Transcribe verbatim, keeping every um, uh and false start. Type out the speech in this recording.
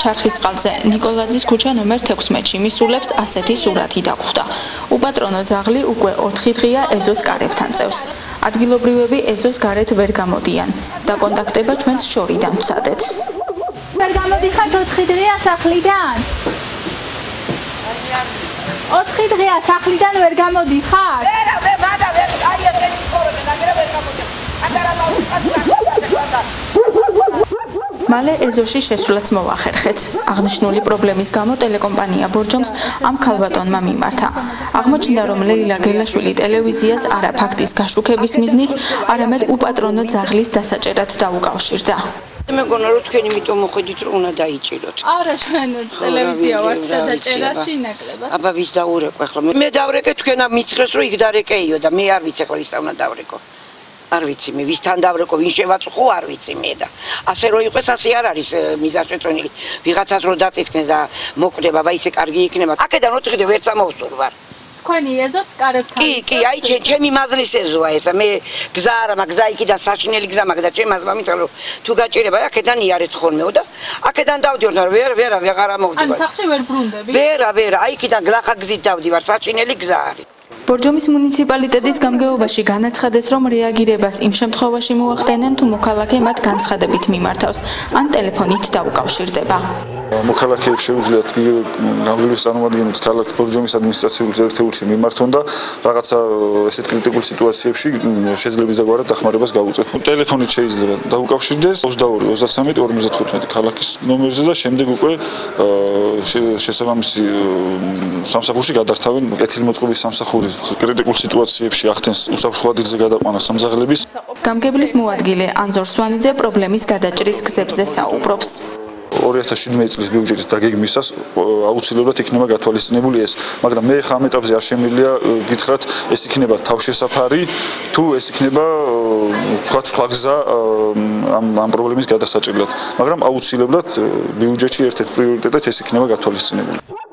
ჩარხისწყალზე ნიკოლაძის ქუჩა ნომერ თექვსმეტში მისულებს ასეთი სურათი დაგვხვდა. უპატრონო ძაღლი უკვე ოთხი დღეა ეზოს კარებთან წევს. ადგილობრივები ეზოს გარეთ ვერ გამოდიან. დაკონტაქტება ჩვენს შორიდან ვცადეთ. ვერ გამოდიხართ ოთხი დღეა სახლიდან? ოთხი დღეა სახლიდან ვერ გამოდიხართ? ვერა, მე მადა ვერ აი ესეთი ცხოვრობენ, აგერა ვერ გამოდიხარ. მალე ეზოში შესვლაც მოვახერხეთ. აღნიშნული პრობლემის გამო ტელეკომპანია ბორჯომს ამ ქალბატონმა მიმართა. აღმოჩნდა, რომ ლეილა გელაშვილი ტელევიზიას არა ფაქტის გაშუქების მიზნით, არამედ უპატრონო ძაღლის დასაჭერად დაუკავშირდა. მე მგონა რომ თქვენ იმიტომ მოხედით რომ უნდა დაიჭიროთ. არა, ჩვენ ტელევიზია ვართ და დაჭერაში ნაკლებად. აბა ვის დაურეკო ახლა? მე დავრეკე თქვენ მიცხრეს რომ იქ დარეკეიო და მე არ ვიცი ახლა ვის უნდა დავრეკო. არ ვიცი მე ვისთან დავრეკო, ვინ შევაწუხო არ ვიცი მე და ასე რო იყოს ასე არ არის მიზანშეწონილი. ვიღაცას რო დაწითქნეს და მოკვდება, ბა ისე კარგი იქნება. აქედან ოთხი დღე ვერ წამოვსწორ ვარ. თქვენი ეზოს კარებთან. კი, კი, აი ჩემი მაზლის ეზოა ესა. მე გზა არა მაქვს, გზა იქიდან საშინელი გზა მაქვს და ჩემ აზმა მიწა რომ თუ გაჭირება აქედან იარეთ ხოლმეო და აქედან დავდივარ და ვერ ვერა ვეღარა მოვდივარ. ან სახში ვერ ბრუნდები? ვერა, ვერა, აი იქიდან გლახა გზით დავდივარ, საშინელი გზა არის. ბორჯომის მუნიციპალიტეტის გამგეობაში განაცხადეს, რომ რეაგირებას იმ შემთხვევაში მოახდენენ, თუ მოქალაქე მათ განცხადებით მიმართავს ან ტელეფონით დაუკავშირდება. მოქალაქეებს შეუძლიათ გამგეობის წარმომადგენლებს ქალაქ ბორჯომის ადმინისტრაციულ ერთეულში მიმართონ და რაღაცა ესეთ კრიტიკულ სიტუაციებში შეძლების დაგვარად დახმარებას გაუწევთ. ტელეფონით შეიძლება დაუკავშირდეს ოცდაორი ოცდასამი ორმოცდათხუთმეტი ქალაქის ნომერზე და შემდეგ უკვე შესაბამისი სამსახურში გადართავენ კეთილმოწყობის სამსახურის კრიტიკულ სიტუაციებში ახდენს უსაფრთხო ადგილზე გადაყვანა სამძაღლების. გამგებლის მოადგილე ანზორ სვანიძე პრობლემის გადაჭრის გზებზე საუბრობს. ორი ათას შვიდმეტი წლის ბიუჯეტის დაგეგმისას აუცილებლად იქნება გათვალისწინებული ეს, მაგრამ მე ხა ამ ეტაპზე არ შემიძლია გითხრათ ეს იქნება თავშესაფარი თუ ეს იქნება სხვა სხვა გზა ამ ამ პრობლემის გადასაჭრელად, მაგრამ აუცილებლად ბიუჯეტში ერთ-ერთ პრიორიტეტად ეს იქნება გათვალისწინებული.